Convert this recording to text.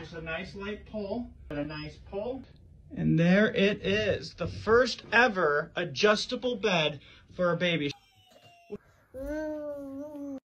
There's a nice light pull and a nice pull. And there it is, the first ever adjustable bed for a baby.